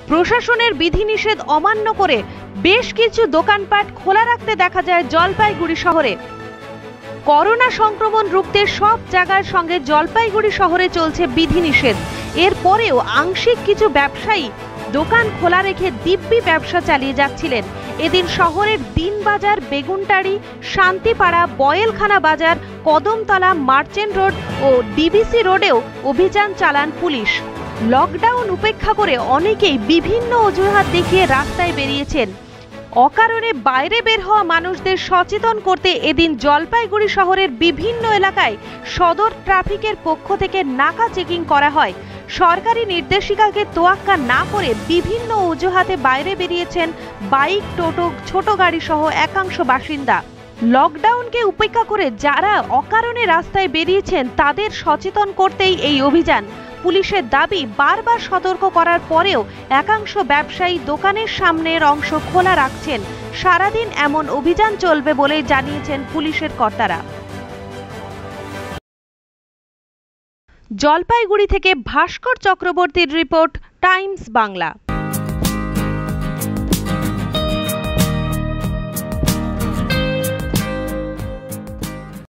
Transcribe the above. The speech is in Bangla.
প্রশাসনের বিধিনিষেধ অমান্য করে বেশ কিছু দোকানপাট খোলা রাখতে দেখা যায় জলপাইগুড়ি শহরে। করোনা সংক্রমণ রুখতে সব জায়গার সঙ্গে জলপাইগুড়ি শহরে চলছে বিধিনিষেধ। এরপরেও আংশিক কিছু ব্যবসায়ী দোকান খোলা রেখে দিব্যি ব্যবসা চালিয়ে যাচ্ছিলেন। এদিন শহরের দিনবাজার, বেগুনটারি, শান্তিপাড়া, বয়েলখানা বাজার, কদমতলা, মার্চেন্ট রোড ও ডিবিসি রোডেও অভিযান চালান পুলিশ। লকডাউন উপেক্ষা করে অনেকেই বিভিন্ন অজুহাত দেখিয়ে রাস্তায় বেরিয়েছেন। অকারণে বাইরে বের হওয়া মানুষদের সচেতন করতে এদিন জলপাইগুড়ি শহরের বিভিন্ন এলাকায় সদর ট্রাফিকের পক্ষ থেকে নাকা চেকিং করা হয়। সরকারি নির্দেশিকাকে তোয়াক্কা না করে বিভিন্ন অজুহাতে বাইরে বেরিয়েছেন বাইক, টোটো, ছোট গাড়ি সহ একাংশ বাসিন্দা। লকডাউনকে উপেক্ষা করে যারা অকারণে রাস্তায় বেরিয়েছেন তাদের সচেতন করতেই এই অভিযান। পুলিশের দাবি, বারবার সতর্ক করার পরেও একাংশ ব্যবসায়ী দোকানের সামনের অংশ খোলা রাখছেন। সারাদিন এমন অভিযান চলবে বলে জানিয়েছেন পুলিশের কর্তারা। জলপাইগুড়ি থেকে ভাস্কর চক্রবর্তীর রিপোর্ট, টাইমস বাংলা।